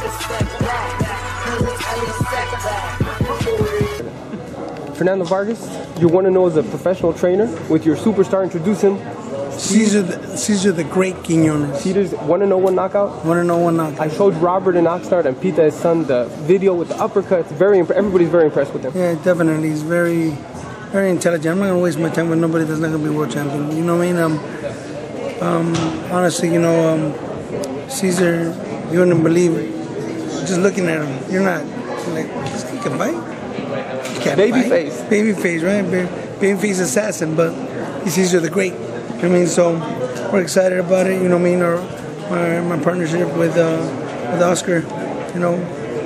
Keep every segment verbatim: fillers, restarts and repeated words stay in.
Fernando Vargas, you want to know as a professional trainer with your superstar, introduce him. Caesar the, Caesar the Great Quiñones. Caesar's one to know one knockout. One to know one knockout. I showed Robert and Oxnard and Pita, his son, the video with the uppercuts. Very, everybody's very impressed with him. Yeah, definitely. He's very, very intelligent. I'm not gonna waste my time with nobody that's not gonna be world champion. You know what I mean? Um, um, honestly, you know, um, Caesar, you wouldn't believe it. Just looking at him, you're not you're like this kid can fight. He can't Baby fight. face. Baby face, right? Baby, baby face assassin, but he's Caesar the Great. I mean, so we're excited about it. You know what I mean? Our my, my partnership with uh, with Oscar. You know,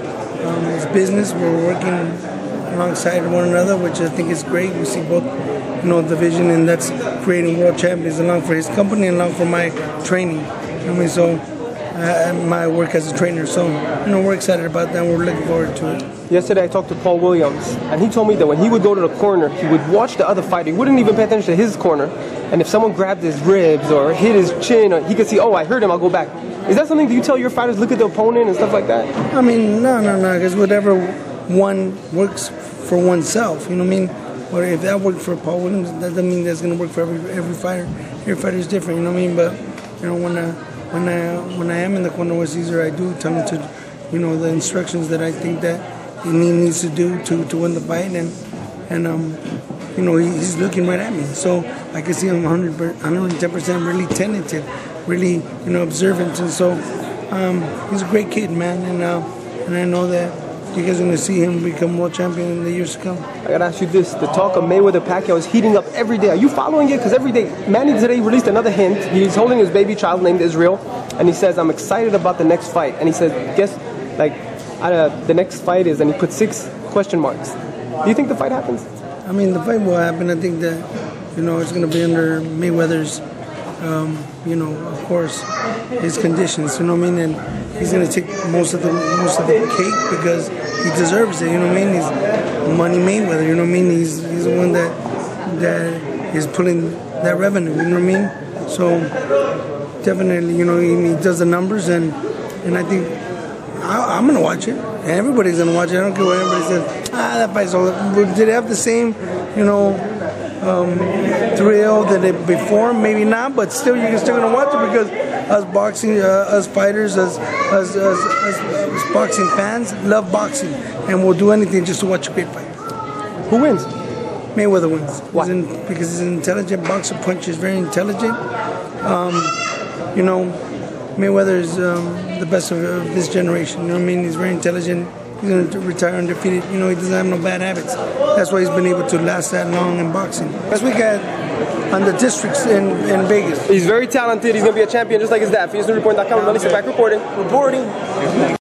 um, it's business. We're working alongside one another, which I think is great. We see both, you know, the vision, and that's creating world champions along for his company and along for my training. You know what I mean? So. Uh, my work as a trainer, so you know we're excited about that. We're looking forward to it. Yesterday I talked to Paul Williams, and he told me that when he would go to the corner, he would watch the other fighter. He wouldn't even pay attention to his corner, and if someone grabbed his ribs or hit his chin, or he could see, oh, I heard him, I'll go back. Is that something that you tell your fighters, look at the opponent and stuff like that? I mean, no, no, no, because whatever one works for oneself, you know what I mean. Or if that worked for Paul Williams, that doesn't mean that's going to work for every every fighter. Every fighter is different, you know what I mean. But you know when. Uh, When I when I am in the corner with Caesar, I do tell him to, you know, the instructions that I think that he needs to do to, to win the fight, and and um, you know, he's looking right at me, so I can see him one hundred ten percent really tentative, really, you know, observant, and so um, he's a great kid, man, and uh, and I know that you guys are going to see him become world champion in the years to come. I gotta ask you this: the talk of Mayweather Pacquiao is heating up every day. Are you following it? Because every day, Manny today released another hint. He's holding his baby child named Israel, and he says, "I'm excited about the next fight." And he says, "Guess, like, uh, the next fight is," and he put six question marks. Do you think the fight happens? I mean, the fight will happen. I think that, you know, it's going to be under Mayweather's, um, you know, of course, his conditions. You know what I mean? And he's going to take most of the most of the cake because he deserves it. You know what I mean? He's Manny Mayweather. You know what I mean? He's he's the one that that is pulling that revenue. You know what I mean? So definitely, you know, he, he does the numbers, and and I think I, I'm going to watch it. And everybody's going to watch it. I don't care what everybody says. Ah, that fight's over. Did it have the same, you know, um, thrill that it before? Maybe not, but still, you're still going to watch it because us boxing, uh, us fighters, us, us, us, us, us boxing fans love boxing, and we'll do anything just to watch a great fight. Who wins? Mayweather wins. Why? He's in, because he's an intelligent boxer, punches very intelligent. Um, you know, Mayweather is um, the best of, of this generation. You know what I mean? He's very intelligent. He's going to retire undefeated. You know, he doesn't have no bad habits. That's why he's been able to last that long in boxing. Last week I had on the districts in, in Vegas. He's very talented. He's going to be a champion just like his dad. For EsNews Report dot com, we're back reporting. Reporting.